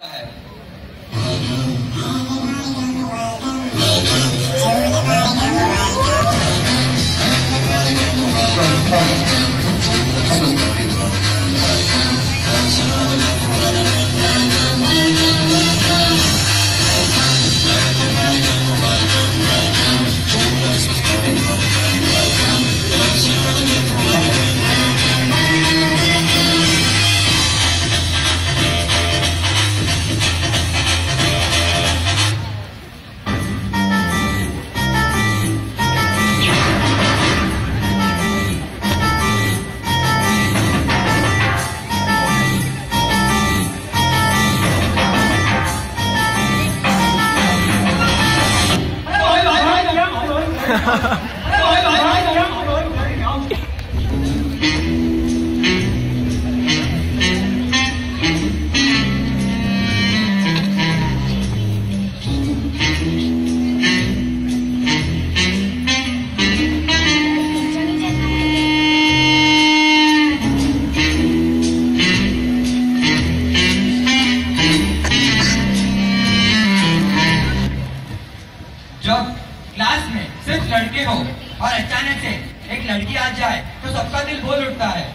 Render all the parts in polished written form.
जब क्लास में सिर्फ लड़के हो और अचानक से एक लड़की आ जाए तो सबका दिल बोल उठता है।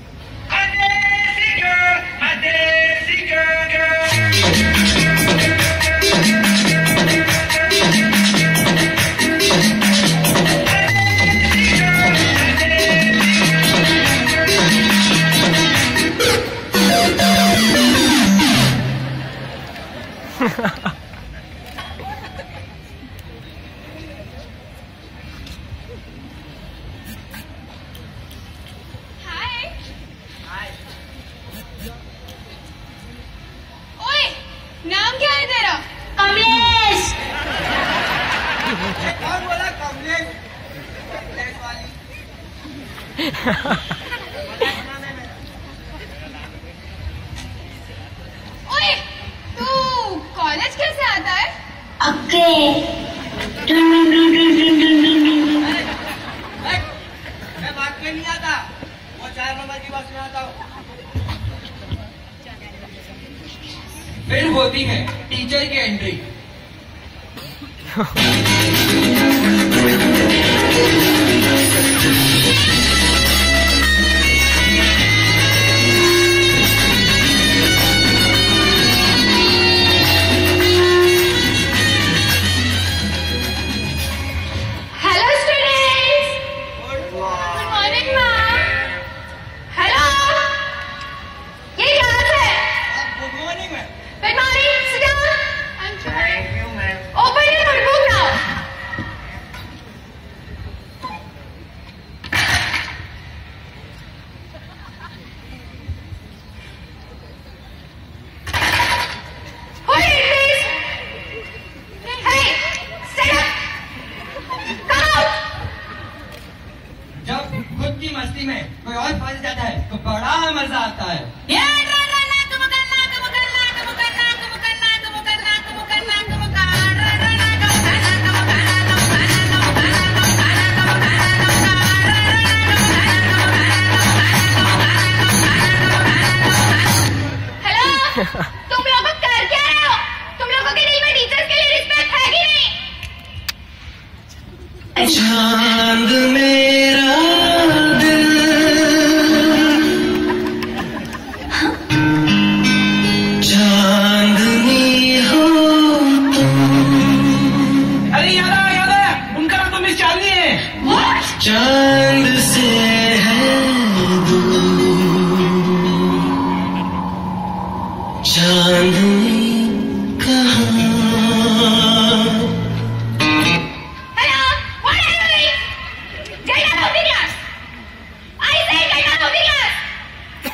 नाम क्या है तेरा? कमलेश। कौन बोला कमलेश? कमलेश वाली। ओए, तू कॉलेज कैसे आता है? मैं बात के नहीं आता, वो 4 नंबर की बस में आता हूँ। फिर होती है टीचर की entry. Hello students, good morning ma'am. Hello, ये क्लास है। Good morning ma'am. Good morning, sit down. I'm trying. Thank you, ma'am. Open your notebook now. Hold it, please. Hey, stand up. Come out. जब खुद की मस्ती में कोई और फंस जाता है तो बड़ा मजा आता है। तुम लोग कर क्या रहे हो? तुम लोगों के दिल में टीचर्स के लिए रिस्पेक्ट है कि नहीं? चांद मेरा दिल, चांदनी हो तुम। अरे याद है, उनका नाम तो मिस चांदनी है। What? चांद से है चांदनी कहाँ? Hello, what are you doing? Get out of the class! I say get out of the class!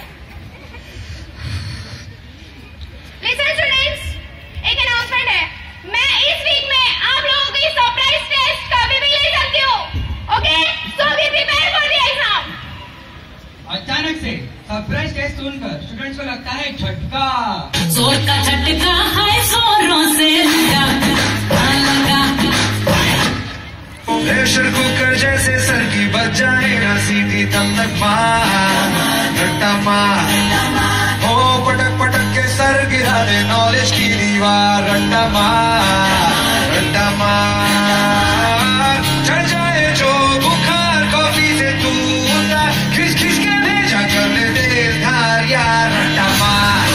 Listen students, एक announcement है। मैं इस वीक में आप लोगों की सरप्राइज टेस्ट कभी भी ले सकती हूँ। Okay? So be prepared for the exam. अचानक से सरप्राइज टेस्ट सुनकर स्टूडेंट्स को लगता है झटका। जोर का झटका है, जोरों से लगा। प्रेशर कुकर जैसे सर की बच जाए ना सीधी तब तक मार, हो पटक पटक के सर गिरा दे, नॉलेज दीवार रट्टा मार चढ़ जाए जो बुखार कॉफी से तू उतार खिस खिस के भेजा कर ले तेज धार यार रट्टा मार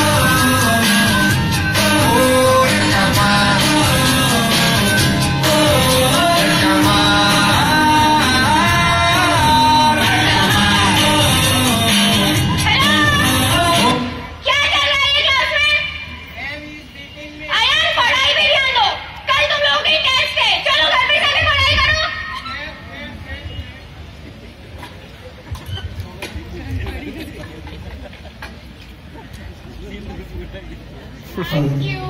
ओ रट्टा मार रट्टा मार। क्या चल रहा है ये क्लास में? आयान, पढ़ाई पे ध्यान दो। कल तुम लोगों की टेस्ट है। चलो घर पे जाके पढ़ाई करो। Thank you.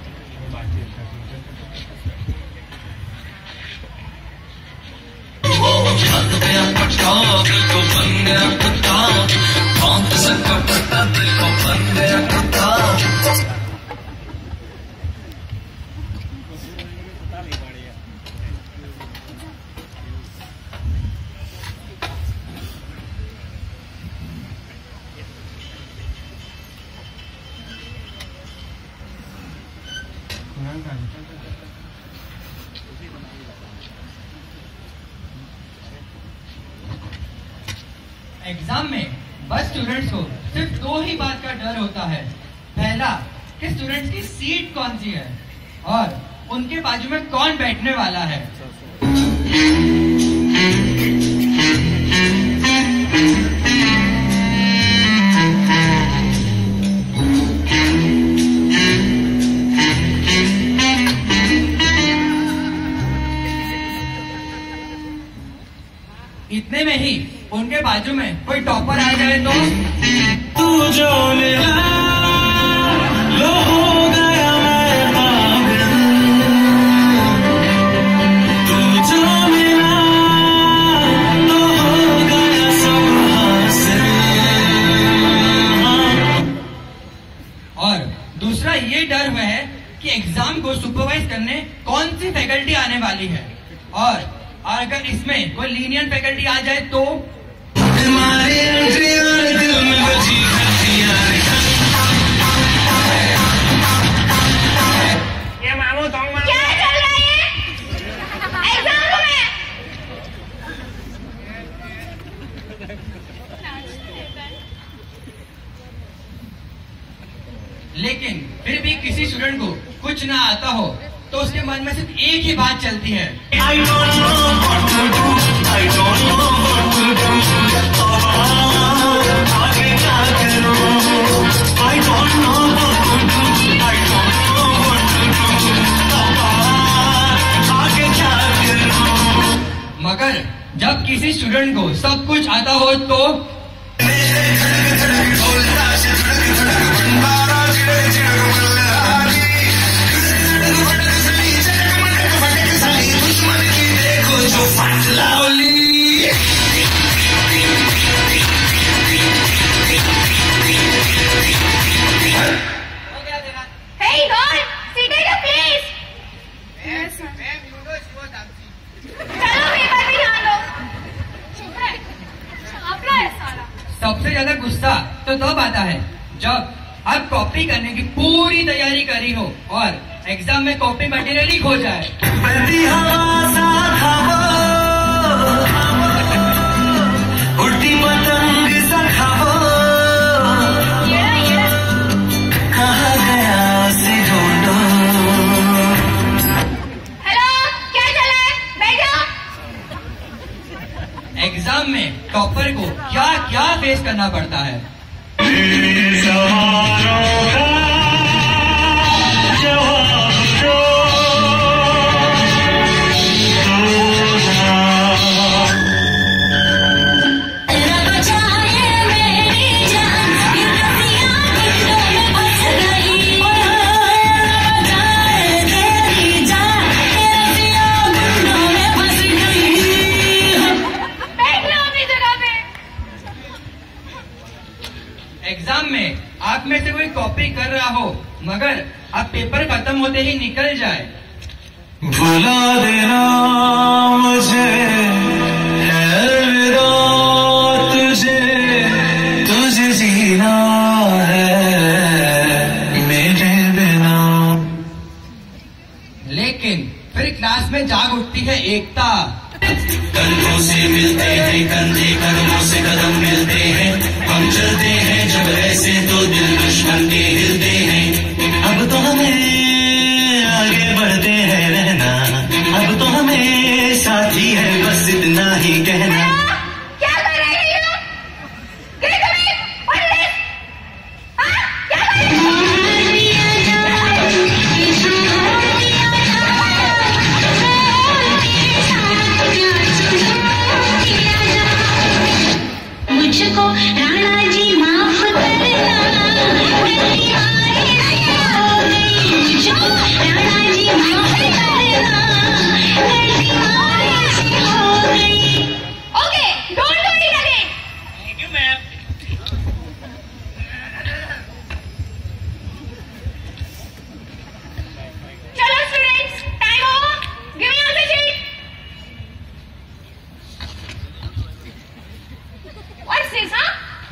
एग्जाम में बस स्टूडेंट्स को सिर्फ दो ही बात का डर होता है। पहला कि स्टूडेंट्स की सीट कौन सी है और उनके बाजू में कौन बैठने वाला है। इतने में ही उनके बाजू में कोई टॉपर आ जाए तो तू जो मिला लो हो गया मैं पागल तू जो मिला लो हो गया सब हासिल। और दूसरा ये डर हुआ है कि एग्जाम को सुपरवाइज करने कौन सी फैकल्टी आने वाली है और अगर इसमें कोई लीनियंट फैकल्टी आ जाए तो तुम्हारी एंट्री और दिल में बजी घंटियां। ये मामू सॉन्ग में क्या चल रहा है ये? एग्जाम रूम में। लेकिन फिर भी किसी स्टूडेंट को कुछ ना आता हो तो उसके मन में सिर्फ एक ही बात चलती है, I don't know what to do, I don't know what to do, आगे क्या करूं, I don't know what to do, I don't know what to do, आगे क्या करूं। मगर जब किसी स्टूडेंट को सब कुछ आता हो तो Hey God, sit at your place. चलो पेपर पे ध्यान दो। चुप रहे। छापड़ा है साला। सबसे ज्यादा गुस्सा तो तब आता है जब आप कॉपी करने की पूरी तैयारी करी हो और एग्जाम में कॉपी मटेरियल लीक हो जाए। बहती हवा सा खाओ, उड़ती पतंग सा खाओ, ये कहाँ गया से ढूंढो। हेलो, क्या चल रहा है? बैठ जाओ। एग्जाम में टॉपर को क्या क्या फेस करना पड़ता है। एग्जाम में आप में से कोई कॉपी कर रहा हो मगर अब पेपर खत्म होते ही निकल जाए। भुला देना मुझे है मेरा तुझे, तुझे जीना है मेरे बिना। लेकिन फिर क्लास में जाग उठती है एकता। कंधों से मिलते हैं कंधे, कदमों से कदम मिलते हैं, हम चलते हैं जब ऐसे तो दिल दुश्मन के हिलते हैं। अब तो हमें आगे बढ़ते हैं रहना, अब तो हमें साथी है बस इतना ही कहना। क्या कर रहे हैं ये? क्या कर रहे हैं? मुझको राणा जी माफ करना, गलती मुझको राणा जी माफ करना, गलती हो गई। Okay, don't do it again. Thank you ma'am. चलो students, time over. Give me answer sheet. What's this, हाँ?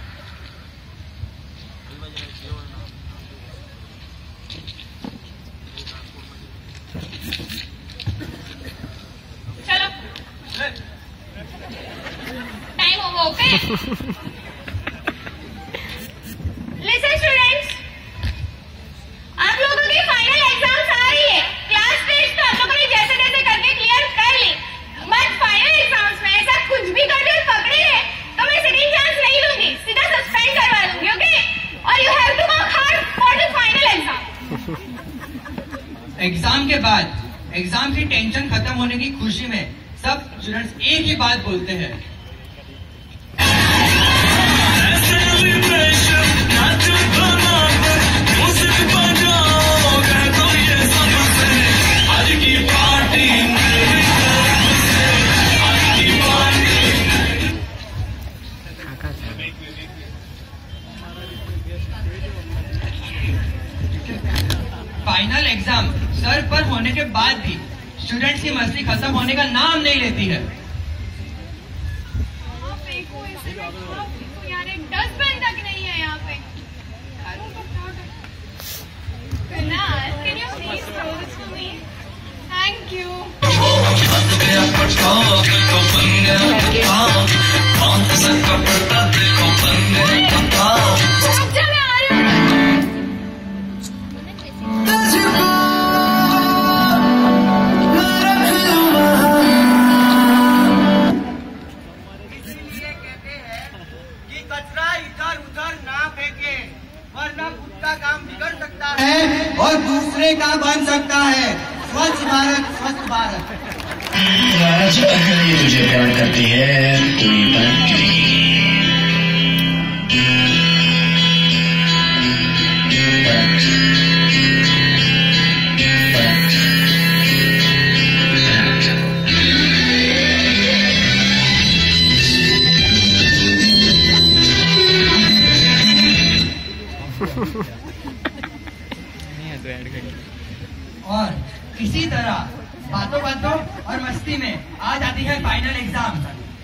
चलो, time over. Okay, listen students, आप लोगों की फाइनल एग्जाम्स आ रही है। क्लास टेस्ट तो आप लोगों ने जैसे जैसे करके क्लियर कर ली, बट फाइनल एग्जाम्स में ऐसा कुछ भी करके पकड़े है तो मैं सेकंड चांस नहीं दूंगी, सीधा सस्पेंड करवा दूंगी। ओके, और you have to work hard for the final exam. Exam के बाद एग्जाम की टेंशन खत्म होने की खुशी में सब स्टूडेंट्स एक ही बात बोलते हैं। फाइनल एग्जाम सर पर होने के बाद भी स्टूडेंट्स की मस्ती खत्म होने का नाम नहीं लेती है। यार एक डस्टबिन तक नहीं है यहाँ पे। करूँ तो क्या करूँ? Kunal, can you please throw this to me? Thank you. रुक जा, मैं आ रही हूँ। इसलिए कहते हैं कि कचरा इधर उधर ना फेंके, वरना खुद का काम बिगड़ सकता है और दूसरे का बन सकता है। स्वच्छ भारत, स्वस्थ भारत। आज अंजलि तुझे प्यार करती है, कोई बात नहीं। और इसी तरह बातों बातों और मस्ती में आ जाती है फाइनल एग्जाम।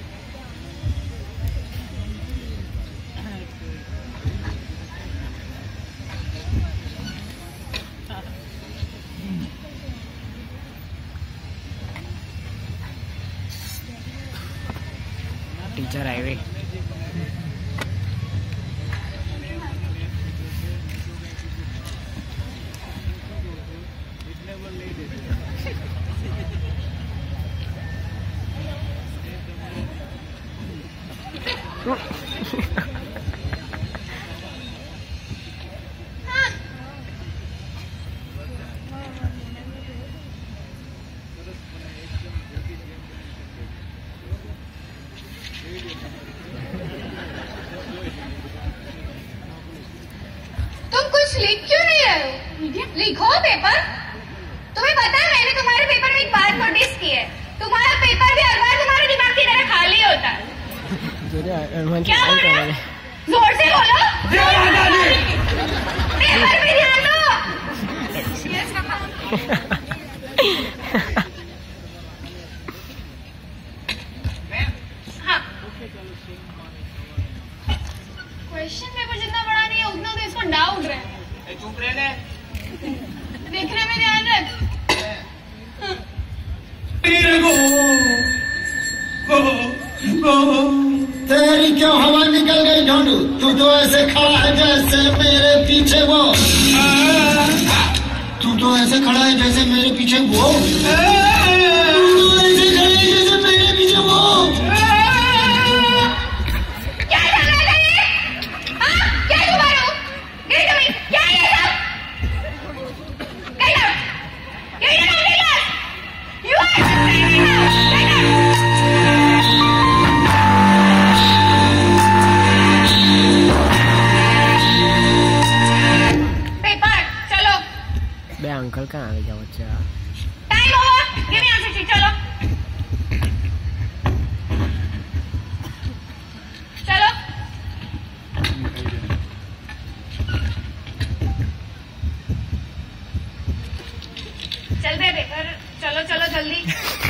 टीचर आए हुए। तुम कुछ लिख क्यों नहीं रहे हो? लिखो पेपर। तुम्हें पता है मैंने तुम्हारे पेपर में एक बात नोटिस की है, तुम्हारा पेपर भी हर बार तुम्हारे दिमाग की तरह खाली होता है। क्या बोल रहे हो? जोर से बोलो। पेपर पे ध्यान दो। हाँ, क्वेश्चन पेपर जितना बड़ा नहीं है उतना तो इसको डाउट रहे हैं। चुप रहने। देखने में ध्यान रख। क्यों हवा निकल गई ढोंडू? तू तो ऐसे खड़ा है जैसे मेरे पीछे वो। तू तो ऐसे खड़ा है जैसे मेरे पीछे वो। तू तो ऐसे खड़ा है जैसे मेरे पीछे वो। क्या कर रहा है ये? हाँ? क्या तुम्हारा? Get away! क्या है ये सब? Get out! Get out of my class! You are suspended now! Get out! Paper चलो। बे अंकल कहाँ आ गया बच्चा? Time over. Give me answer sheet. चलो चलो चल बे पेपर चलो चलो जल्दी।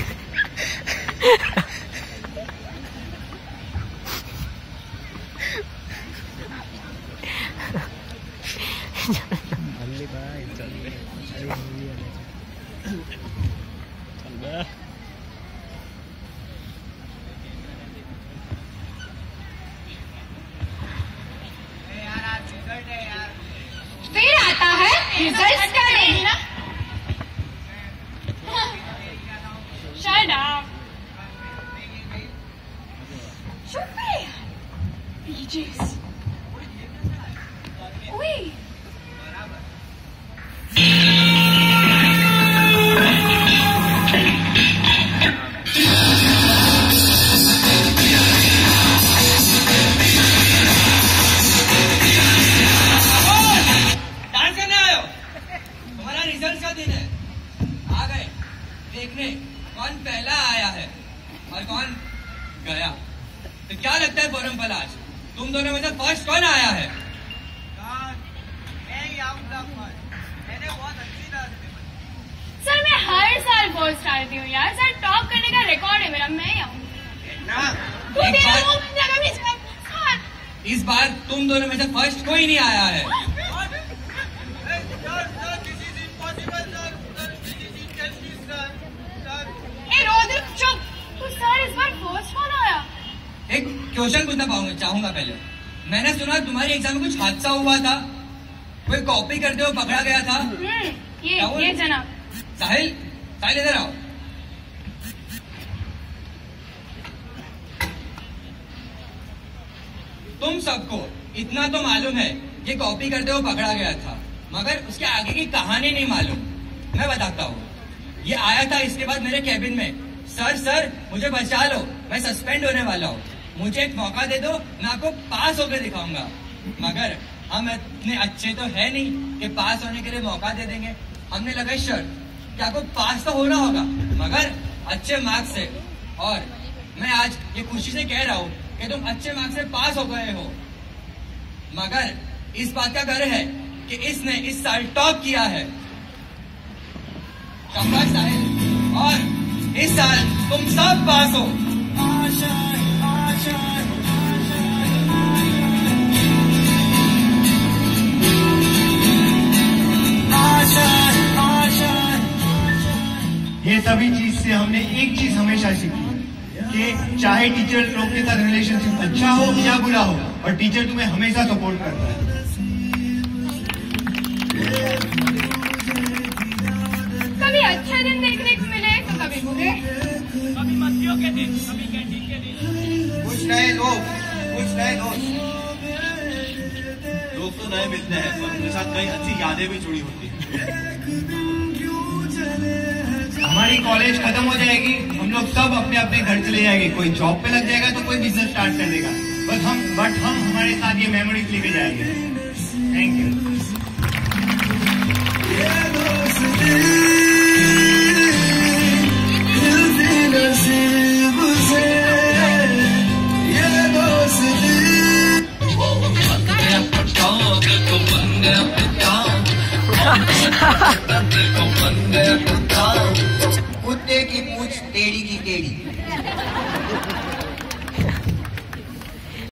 फिर आता है रिजल्ट का दिन। Shut up. चुप रहे। बीजेस। Wait. डांस करने आए हो? तुम्हारा रिजल्ट का दिन है। आ गए देखने कौन पहला आया है और कौन गया। तो क्या लगता है फोरम पलाश, तुम दोनों में से फर्स्ट कौन आया है? मैं ही आऊंगा फर्स्ट। मैंने बहुत अच्छी तरह से सर मैं हर साल फर्स्ट आती हूँ यार। सर टॉप करने का रिकॉर्ड है मेरा। मैं आऊंगी। ना तू एक तेरा बार- मुंह जगह भी सर। इस बार तुम दोनों में से फर्स्ट कोई नहीं आया है। This is impossible sir. This is injustice sir. ए रोदर चुप। तू सर इस बार फर्स्ट कौन आया? एक क्वेश्चन पूछना चाहूंगा पहले। मैंने सुना तुम्हारी एग्जाम में कुछ हादसा हुआ था, कोई कॉपी करते हुए पकड़ा गया था। क्या हुआ? ये जनाब। साहिल, साहिल इधर आओ। तुम सबको इतना तो मालूम है कि कॉपी करते हुए पकड़ा गया था, मगर उसके आगे की कहानी नहीं मालूम। मैं बताता हूँ। ये आया था इसके बाद मेरे कैबिन में, सर मुझे बचा लो, मैं सस्पेंड होने वाला हूँ, मुझे एक मौका दे दो, मैं आपको पास होकर दिखाऊंगा। मगर हम इतने अच्छे तो है नहीं कि पास होने के लिए मौका दे देंगे। हमने लगाई शर्त कि आपको पास तो होना होगा, मगर अच्छे मार्क्स से। और मैं आज ये खुशी से कह रहा हूँ कि तुम अच्छे मार्क्स से पास हो गए हो। मगर इस बात का गर्व है कि इसने इस साल टॉप किया है। शाबाश साहिल। और इस साल तुम सब पास हो। ये सभी चीज से हमने एक चीज हमेशा सीखी कि चाहे टीचर लोग के साथ रिलेशनशिप अच्छा हो या बुरा हो, और टीचर तुम्हें हमेशा सपोर्ट करता है। कभी अच्छे दिन देखने को मिले तो कभी बुरे। कभी मस्तियों के दिन, कभी कैंटीन के दिन। कुछ नए दोस्त, कुछ नए दोस्त। लोग तो नए मिलते हैं, पर उनके साथ कई अच्छी यादें भी जुड़ी होती हैं। हमारी कॉलेज खत्म हो जाएगी, हम लोग सब अपने अपने घर चले जाएंगे। कोई जॉब पे लग जाएगा तो कोई बिजनेस स्टार्ट कर देगा। बट हम हमारे साथ ये मेमोरीज लेके जाएंगे। Thank you. को बन गया